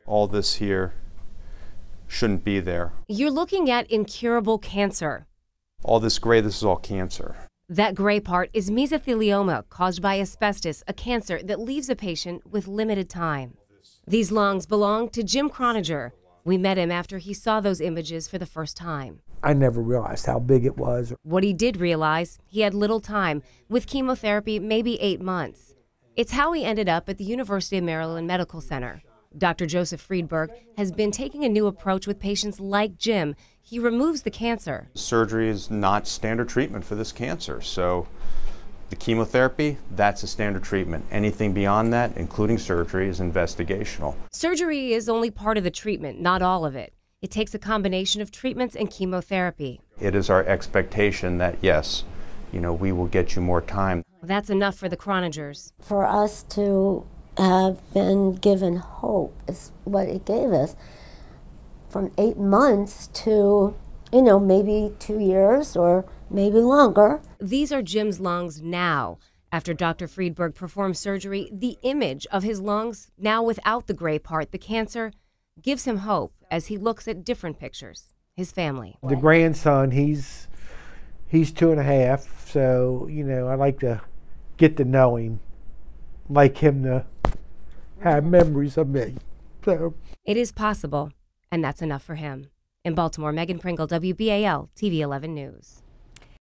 All this here shouldn't be there. You're looking at incurable cancer. All this gray, this is all cancer. That gray part is mesothelioma, caused by asbestos, a cancer that leaves a patient with limited time. These lungs belong to Jim Chroniger. We met him after he saw those images for the first time. I never realized how big it was. What he did realize, he had little time, with chemotherapy maybe 8 months. It's how he ended up at the University of Maryland Medical Center. Dr. Joseph Friedberg has been taking a new approach with patients like Jim. He removes the cancer. Surgery is not standard treatment for this cancer, so the chemotherapy, that's a standard treatment. Anything beyond that, including surgery, is investigational. Surgery is only part of the treatment, not all of it. It takes a combination of treatments and chemotherapy. It is our expectation that, yes, we will get you more time. That's enough for the Chronigers. For us to have been given hope is what it gave us. From 8 months to, maybe 2 years or maybe longer. These are Jim's lungs now. After Dr. Friedberg performed surgery, the image of his lungs, now without the gray part, the cancer, gives him hope as he looks at different pictures. His family. The grandson, he's 2.5, so, I like to get to know him, like him to have memories of me. So it is possible, and that's enough for him. In Baltimore, Megan Pringle, WBAL-TV 11 News.